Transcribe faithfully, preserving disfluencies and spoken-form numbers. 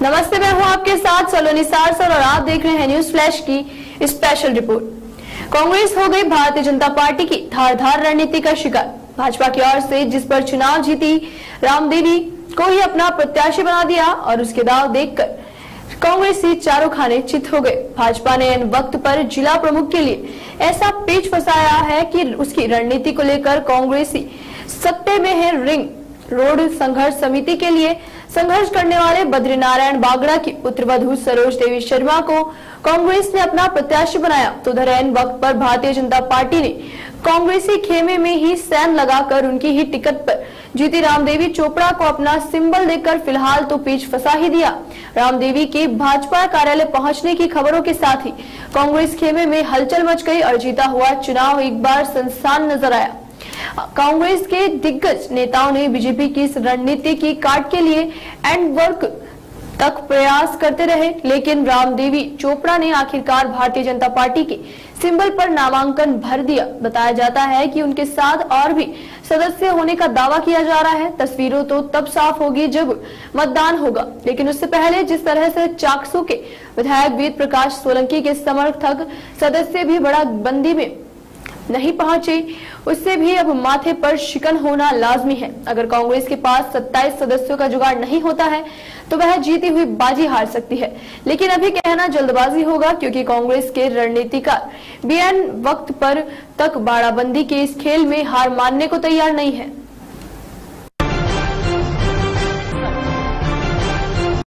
नमस्ते, मैं हूं आपके साथ सलोनी सार सर और आप देख रहे हैं न्यूज फ्लैश की स्पेशल रिपोर्ट। कांग्रेस हो गई भारतीय जनता पार्टी की धारदार रणनीति का शिकार। भाजपा की ओर से जिस पर चुनाव जीती रामदेवी को ही अपना प्रत्याशी बना दिया और उसके दाव देखकर कांग्रेस ही चारों खाने चित हो गए। भाजपा ने इन वक्त पर जिला प्रमुख के लिए ऐसा पेच फंसाया है कि उसकी रणनीति को लेकर कांग्रेस ही सत्ते में है। रिंग रोड संघर्ष समिति के लिए संघर्ष करने वाले बद्रीनारायण बागड़ा की पुत्रवधू सरोज देवी शर्मा को कांग्रेस ने अपना प्रत्याशी बनाया। तो उधर इन वक्त पर भारतीय जनता पार्टी ने कांग्रेसी खेमे में ही सैन लगाकर उनकी ही टिकट पर जीती रामदेवी चोपड़ा को अपना सिंबल देकर फिलहाल तो पेच फंसा ही दिया। रामदेवी के भाजपा कार्यालय पहुंचने की खबरों के साथ ही कांग्रेस खेमे में हलचल मच गई और जीता हुआ चुनाव एक बार सनसान नजर आया। कांग्रेस के दिग्गज नेताओं ने बीजेपी की इस रणनीति की काट के लिए एंड वर्क तक प्रयास करते रहे, लेकिन रामदेवी चोपड़ा ने आखिरकार भारतीय जनता पार्टी के सिंबल पर नामांकन भर दिया। बताया जाता है कि उनके साथ और भी सदस्य होने का दावा किया जा रहा है। तस्वीरों तो तब साफ होगी जब मतदान होगा, लेकिन उससे पहले जिस तरह से चाकसू के विधायक वेद प्रकाश सोलंकी के समर्थक सदस्य भी बड़ा बंदी में नहीं पहुंचे, उससे भी अब माथे पर शिकन होना लाजमी है। अगर कांग्रेस के पास सत्ताईस सदस्यों का जुगाड़ नहीं होता है तो वह जीती हुई बाजी हार सकती है, लेकिन अभी कहना जल्दबाजी होगा क्योंकि कांग्रेस के रणनीतिकार बेअन वक्त पर तक बाड़ाबंदी के इस खेल में हार मानने को तैयार नहीं है।